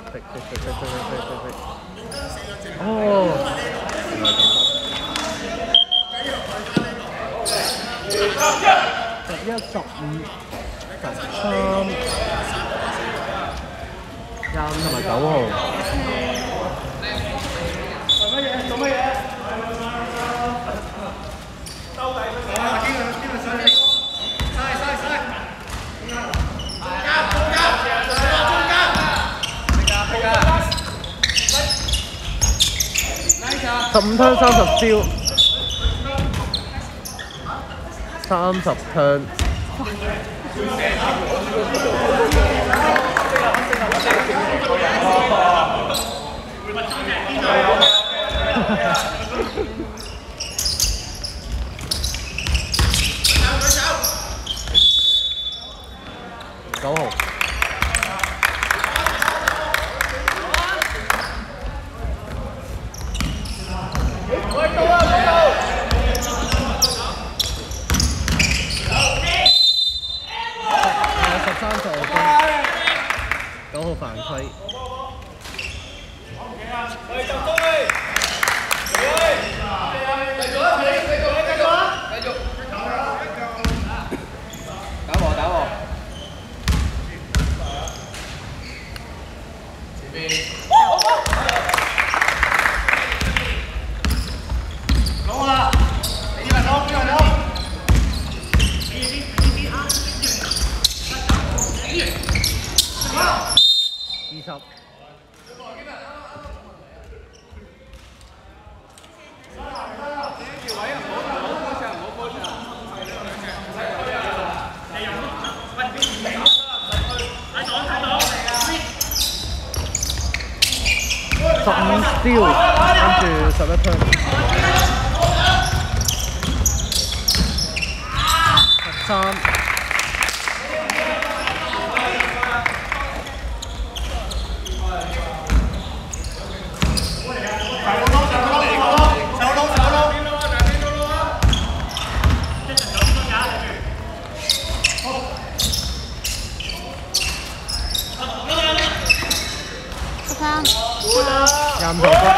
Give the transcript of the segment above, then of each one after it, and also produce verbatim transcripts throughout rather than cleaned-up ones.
飛飛飛飛飛飛飛飛！哦，原來咁。十一、十五、十三、廿五同埋九號。做乜嘢？做乜嘢？收底收底！邊個邊個上嚟？晒晒晒！中間中間中間！十五槍三十招，三十槍。九號。十三十六分，九號犯規。打和打和。攞啦！你啲人攞，啲人攞。二十。十五 steal， 跟住十一分。十三。廿五分。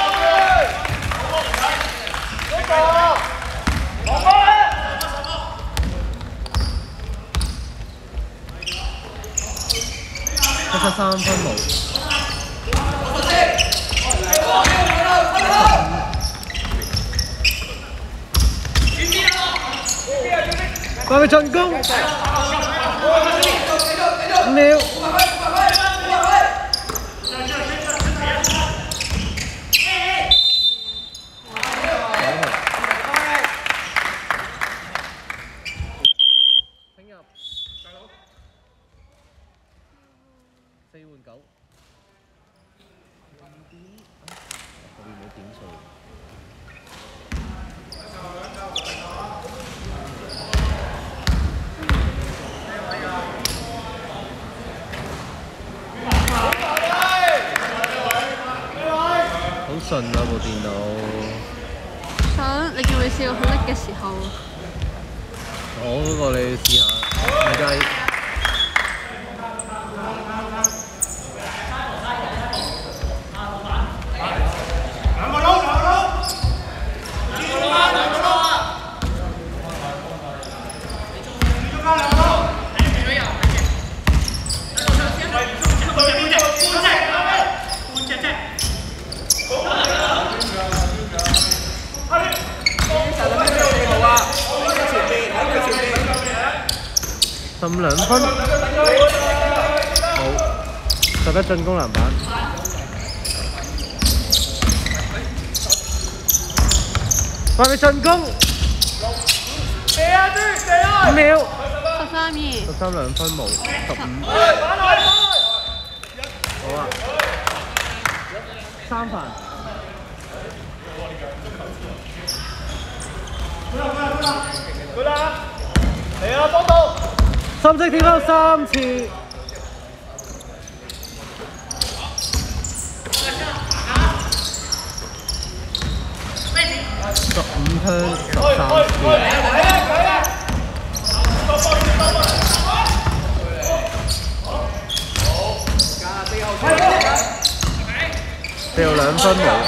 七十三分冇。快去進攻！五秒。四換九，嗰邊冇點數。好順啊部電腦。 想你叫你試過好叻嘅時候。 我嗰個你試下，唔計。十五兩分，好，十一進攻籃板，快啲進攻，五秒， 十三二， 十三兩分冇，十五，好啊，三分，佢啦，嚟啊，幫到！深色跳拋三次，十五槍十三次。 掉兩分冇。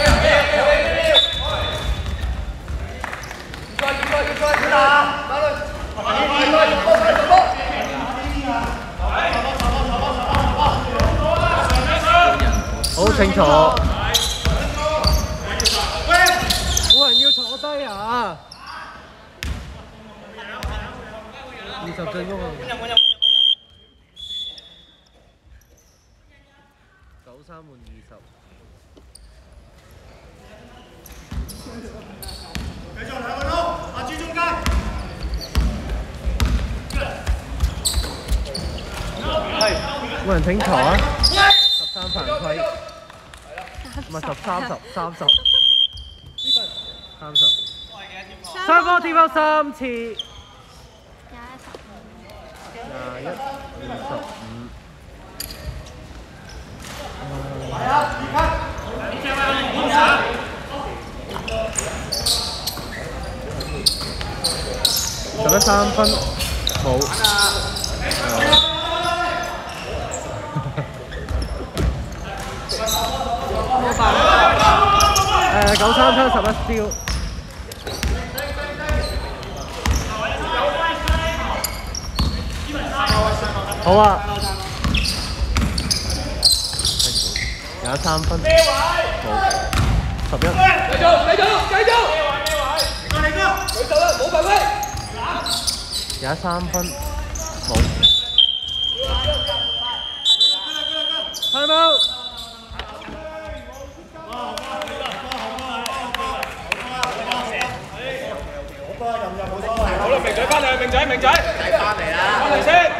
好清楚。冇人要坐低啊！二十進攻啊！九三換二十。 繼續兩個撈，阿朱中間。 係，冇人請坐啊！十三犯規，唔係十三十三十，三十。三波貼翻三次。廿一、二十五。 係啊，二分。 十一三分，冇。 冇辦法。 誒九三七十一招。好啊。廿三分，冇。十一。繼續，繼續，繼續。 嚟個嚟個。 舉手啦，冇犯規。廿三分，冇。Time out。好啦，明仔翻嚟，明仔，明仔，翻嚟啦，翻嚟先。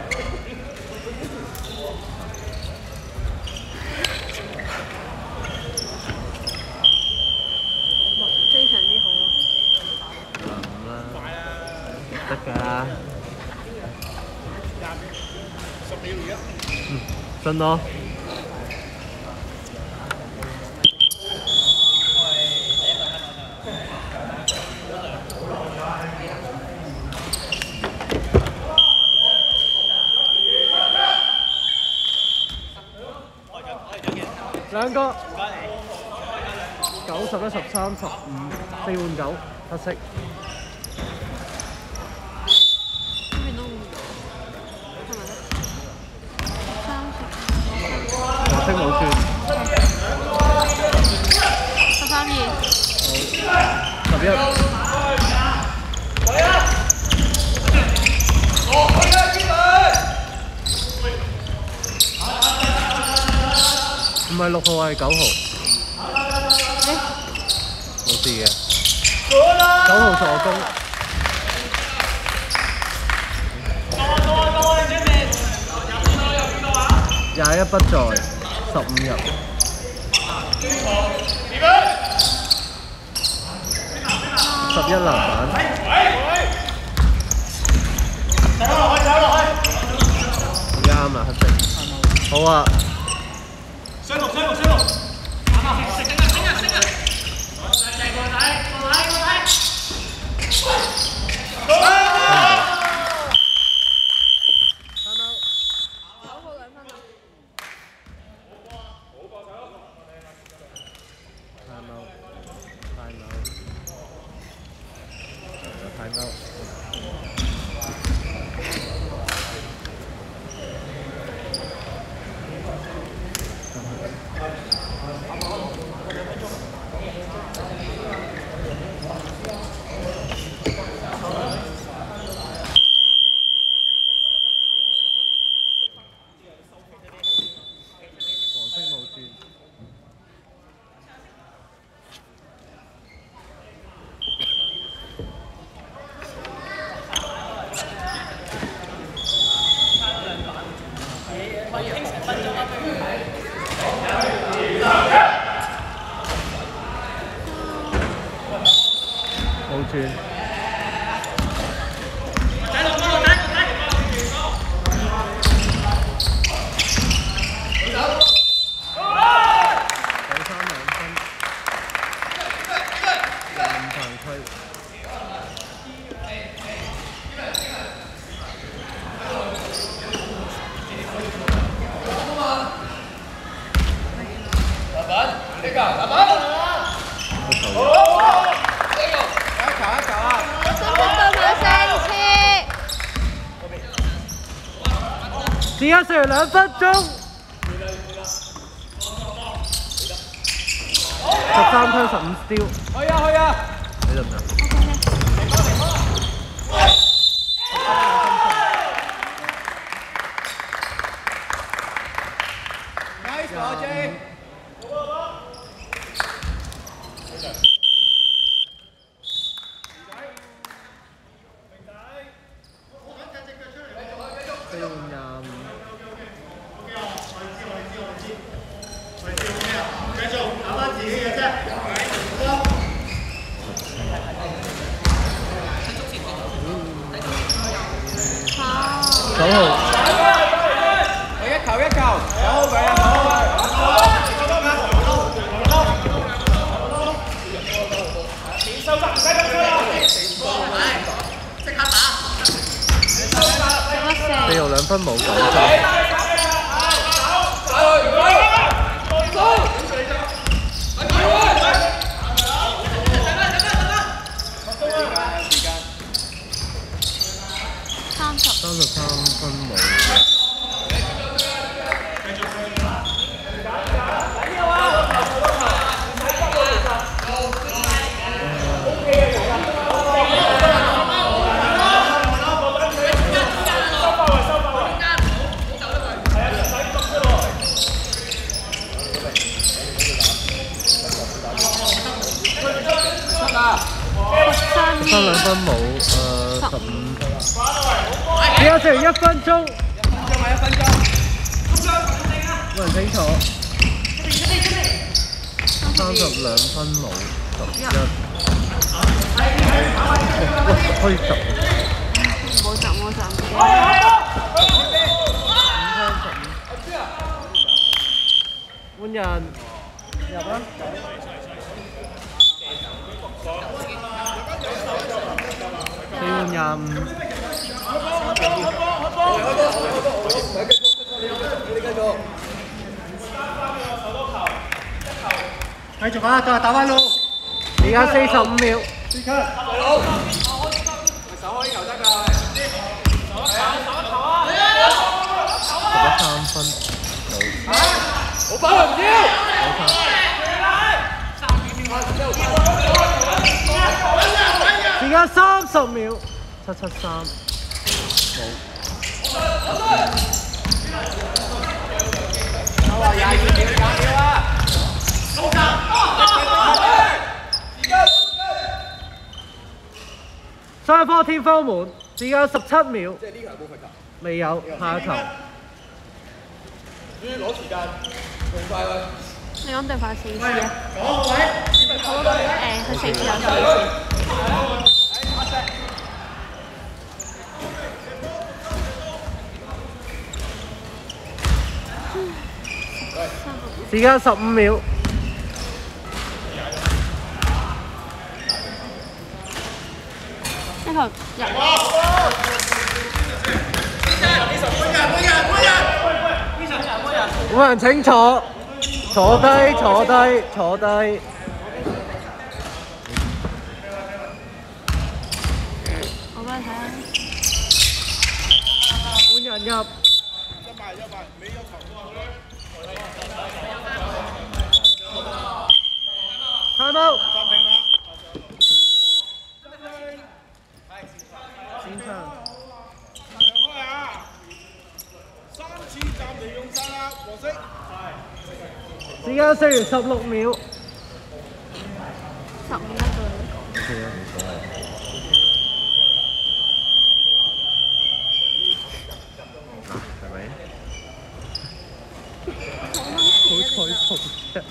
非常之好咯。 咁啦，得㗎。十秒而家。嗯，信我。兩個。九十一十三十五，四換九，黑色。 呢邊都換咗，係咪咧？三十。 黃色冇轉。 十三二。 十一。唔係六號係九號。冇事嘅。九號助攻。廿一不在，十五入。十一籃板。啱啦，黑色。好啊。 雙六雙六雙六。啱啊！食緊啊！升啊升啊！個仔個仔個仔個仔。九號兩分啊！ Time out. Time out. Time out. 黃色冇轉。冇轉。 時間剩餘兩分鐘，十三分十五 steal。去啊去啊！你得唔得 ？Nice 啊 J！ 九號， 我一球一球，好佢啊，好佢。收得唔使咁多，即刻打。 四號兩分冇九分。三十三分冇。三兩分冇，誒十五。只有剩一分鐘。 仲係一分鐘。 冇人清楚。三十兩分冇，十一。哇！可以十。 冇十冇十。 五換人入啊！四換廿五。 繼續啊！再打翻路。 而家四十五秒。 即刻。手開球得㗎。 十一三分。 好爆唔要。 而家三十秒。七七三。冇。 我話廿二秒，廿秒啊！ 雙方天方門，時間十七秒。 即係呢球冇罰球。 未有，下一球。 要攞時間，用快佢。 你講對快四次啊？ 講位。 好誒，佢四次有四次。 時間十五秒。 一球入。 冇人請坐，坐低坐低坐低。 我幫你睇下。 換人入。time out。先生。 開啊！三次暫時用晒啦，黃色。 時間剩餘十六秒。 十五一個。 係啊，冇所謂。係咪？好彩同啫。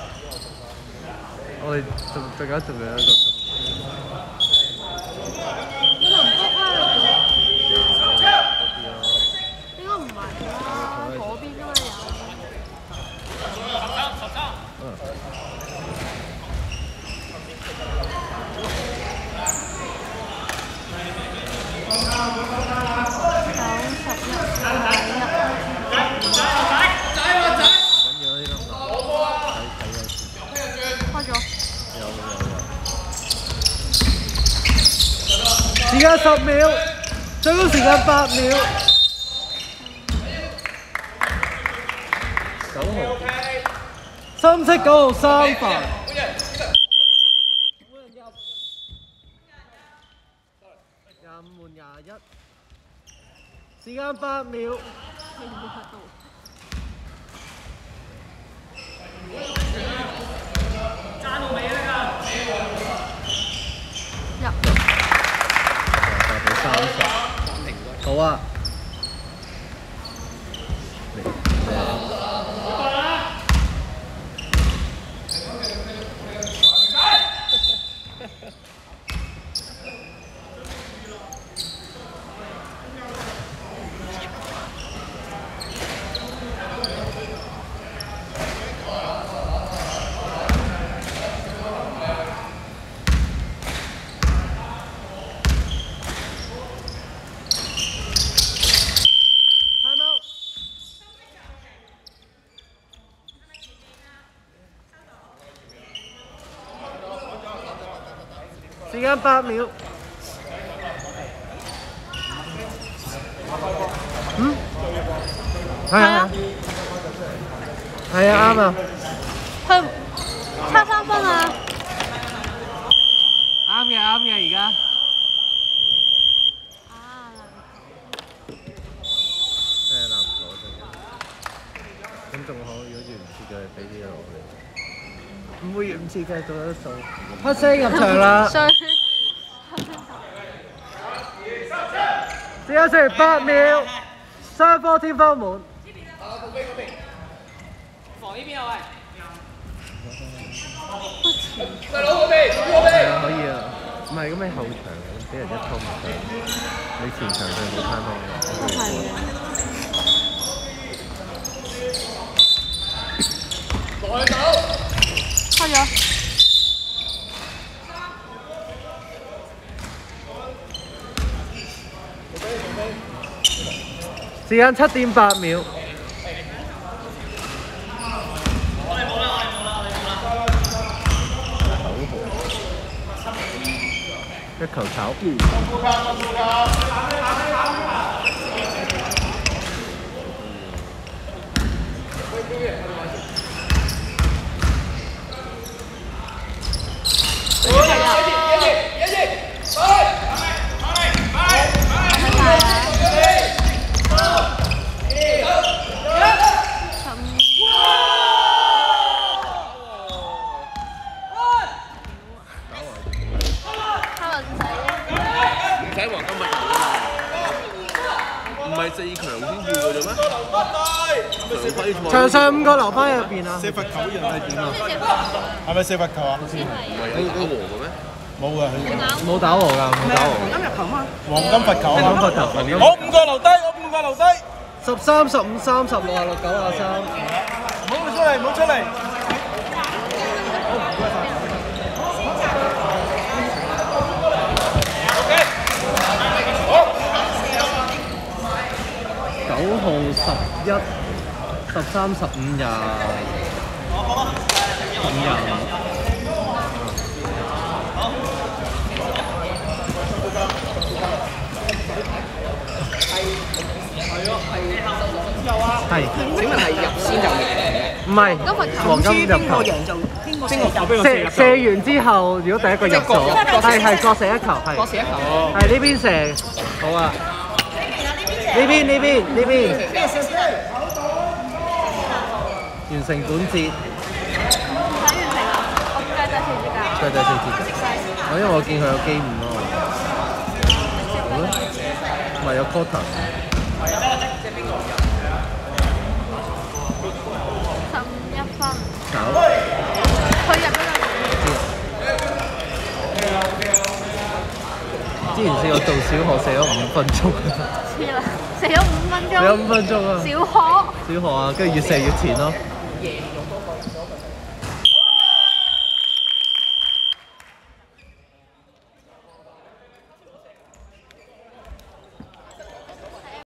我哋仲陣間仲有一個。 你唔卜啦？應該唔係啦，嗰邊應該有。十三十三。嗯。九十一。 間十秒，最高時間八秒。九號，深色九號三犯。廿五換廿一，時間八秒。 爭到尾啦！入。 八比三十。好啊。時間八秒。嗯？係啊。係啊，啱啊。 佢差三分啊！ 啱嘅，啱嘅，而家。 啊！ 係啊，籃球真嘅。咁仲好，如果越唔切嘅，俾啲嘢落去。唔會越唔切嘅，做得數。黑聲入場啦！時間剩八秒，雙方天花門。 防呢邊啊喂！ 細佬嗰邊，嗰邊。係啊，可以啊。唔係咁你後場俾人一拖唔上，你前場就冇攤開。 都係嘅。 來走。 開咗。 時間七點八秒。一球炒。場上五個留翻入邊啊！ 射罰球一樣係點啊？係咪射罰球啊？好似係。唔係有打和嘅咩？冇啊， 冇打和㗎，冇打和。 黃金入球嘛？黃金罰球啊！ 黃金罰球，黃金。 我五個留低，我五個留低。 十三、十五、三十六啊六九啊三。 唔好出嚟，唔好出嚟。 九號十一、十三、十五、廿、十五、廿五。係。 請問係入先就贏？ 唔係。黃金入球。射射完之後，如果第一個入咗，係係各射一球，係。 各射一球。 係呢邊射，好啊。呢邊呢邊呢邊。完成本節。 睇完成啦，我計第四節㗎。 計第四節㗎。我因為我見佢有機五咯。好啦。唔係有 quarter。 十五一分。 走。 佢入咗兩之前試過做小學射咗五分鐘。 黐啦，射咗五分鐘。 射咗五分鐘啊！ 小學。 小學啊，跟住越射越前咯。